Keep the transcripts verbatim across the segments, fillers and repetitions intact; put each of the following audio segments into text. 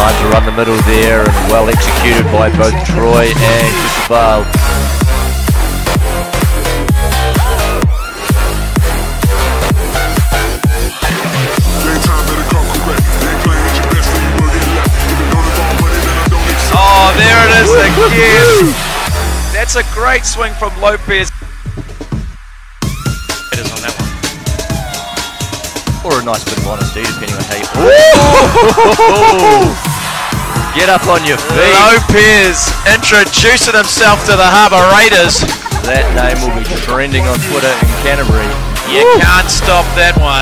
Trying to run the middle there, and well executed by both Troy and Cristobal. Oh, there it is again. That's a great swing from Lopez. It is on that one. Or a nice bit of honesty, depending on how you... Get up on your feet. Lopez introducing himself to the Harbour Raiders. That name will be trending on Twitter in Canterbury. You Woo. Can't stop that one.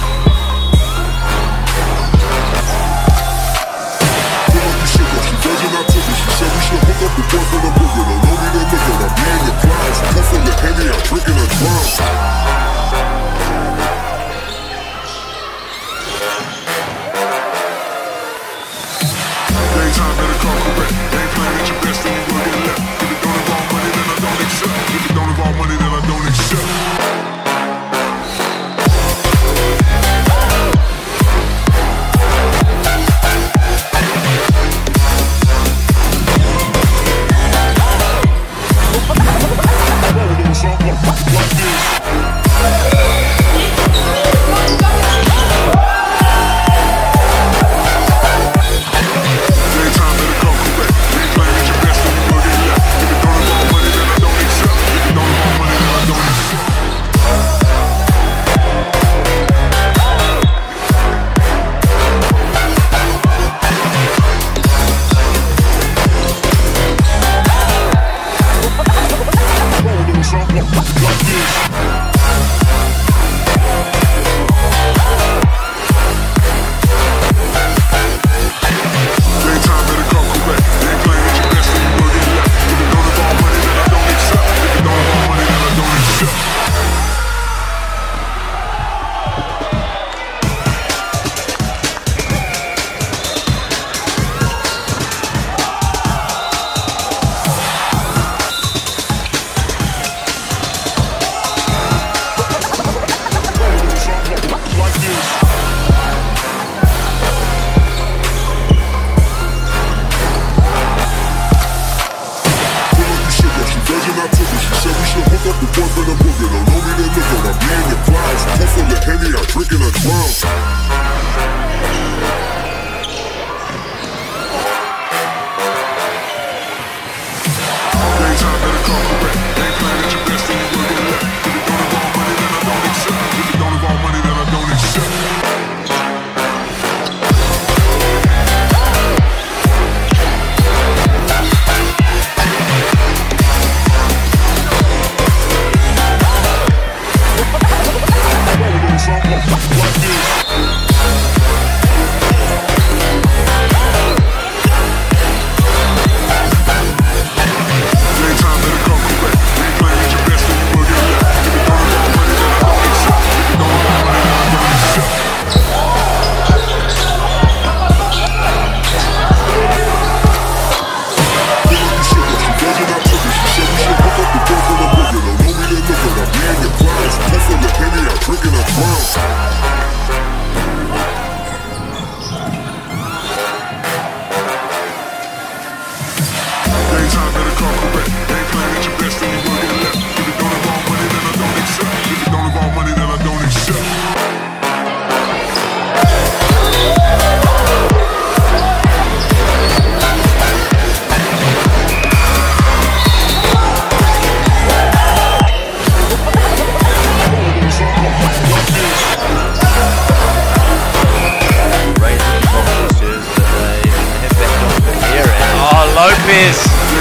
Lopez.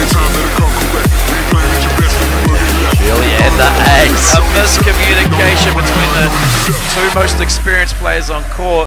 Shirley and the ace. A miscommunication between the two most experienced players on court.